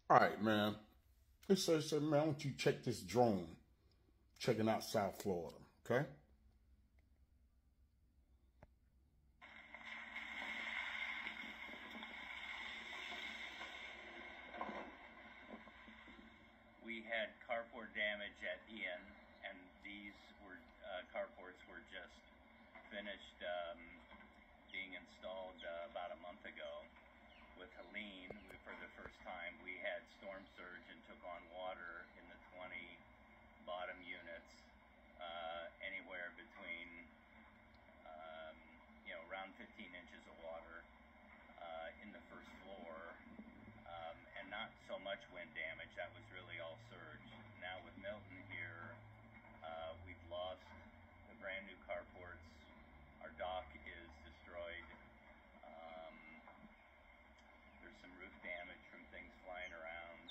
All right, man. It says, man, why don't you check this drone checking out South Florida, okay? We had carport damage at Ian, and these were carports were just finished being installed about a month ago. With Helene, for the first time, we had storm surge and took on water in the 20 bottom units, anywhere between, around 15 inches of water in the first floor, and not so much wind damage. That was really all surge. Now with Milton here, we've lost the brand new carports. Our dock is destroyed. There's some roof damage from things flying around.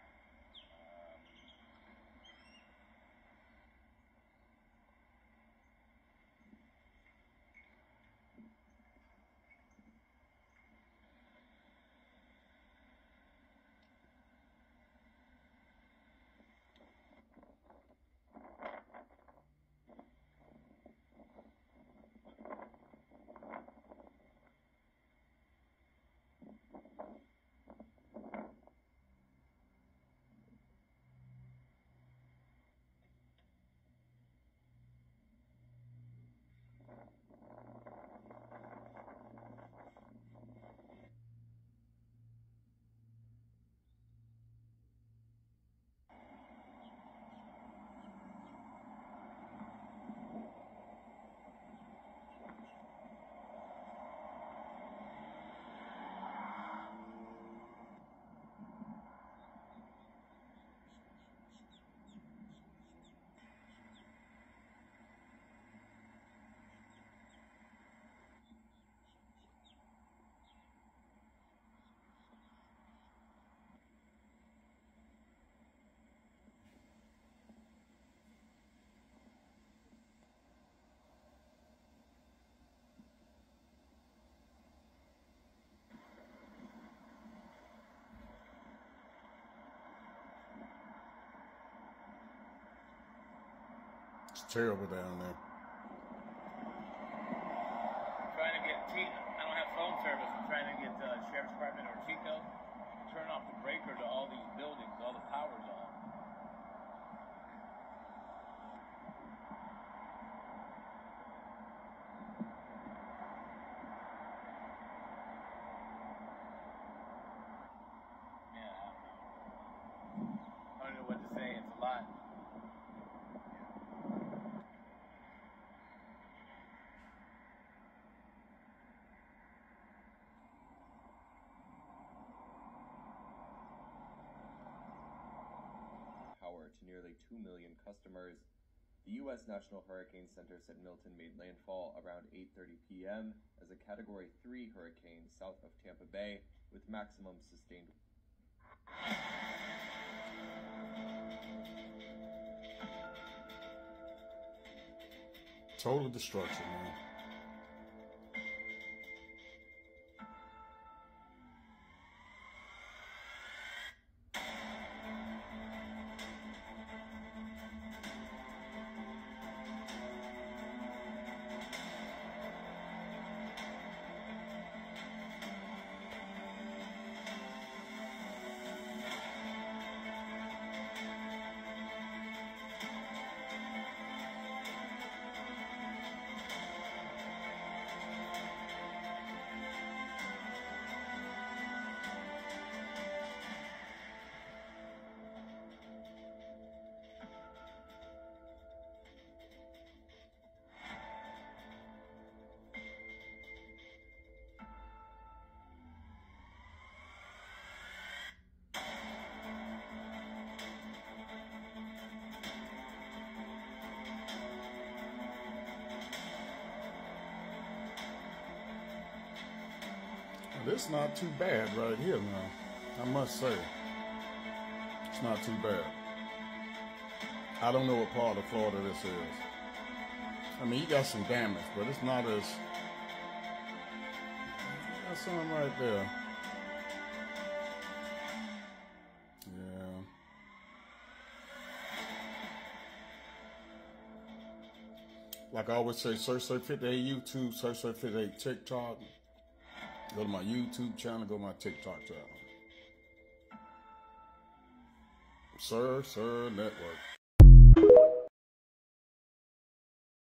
It's terrible down there. Trying to get I don't have phone service. I'm trying to get Sheriff's Department or Chico to turn off the breaker to all these buildings. All the power's on. Yeah, I don't know what to say. It's a lot. Power to nearly 2 million customers. The U.S. National Hurricane Center said Milton made landfall around 8:30 p.m. as a Category 3 hurricane south of Tampa Bay with maximum sustained. Total destruction, man. This is not too bad right here now, I must say. It's not too bad. I don't know what part of Florida this is. I mean, you got some damage, but it's not as... That's something right there. Like I always say, SirSir 58 YouTube, SirSir 58 TikTok. Go to my YouTube channel, go to my TikTok channel. SirSir Network.